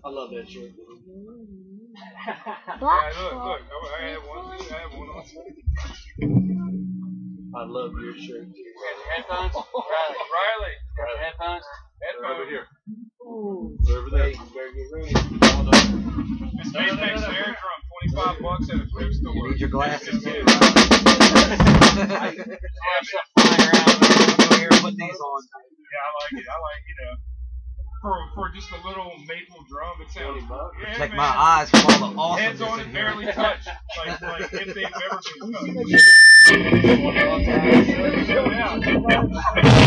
I love that shirt. Black look. I have one on. I love your shirt too. Headphones? Riley. Headphones? Over here. Over there. You better get ready. This Apex Air drum, $25 at a thrift store. You need your glasses too. Put these on. Yeah, I like it. For just a little maple drum, it sounds. Yeah, Check man. my eyes for all the Heads awesomeness on in it here. barely touch, like if they've ever been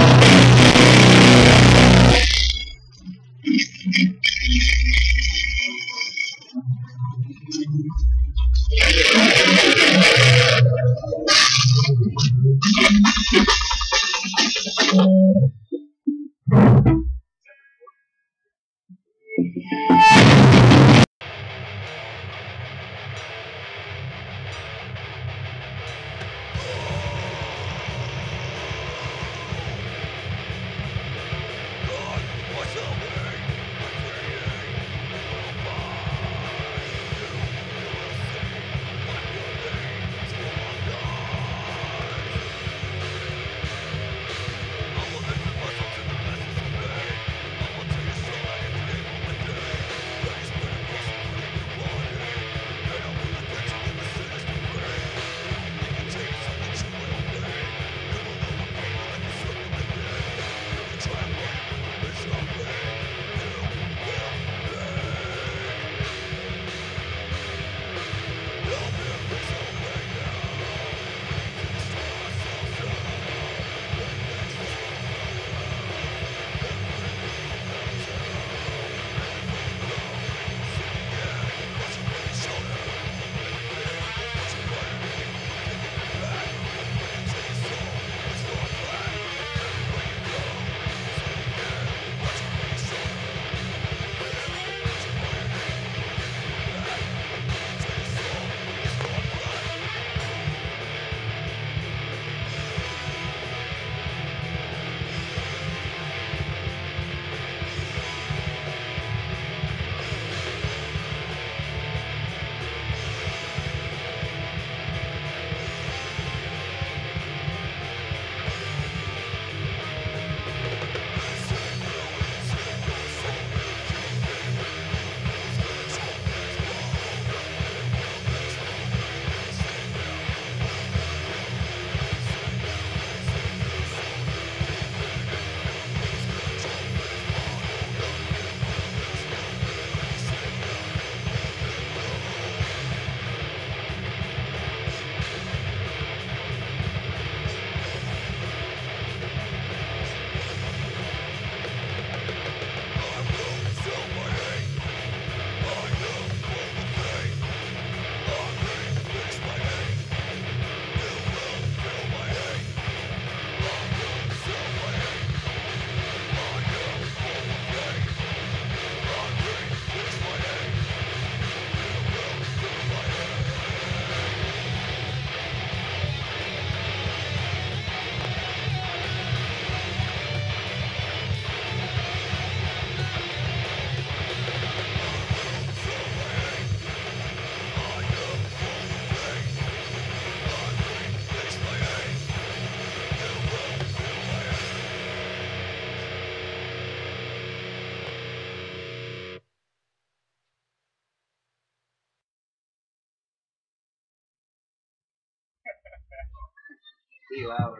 Be louder.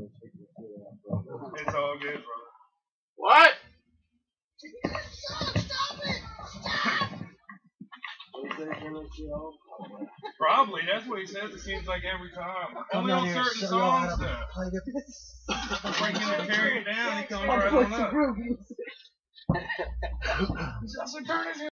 It's all good, brother. What? Stop it! Probably, that's what he says. It seems like every time. Only on certain songs, though. Breaking and tearing it down, he comes right on up. He's also turning his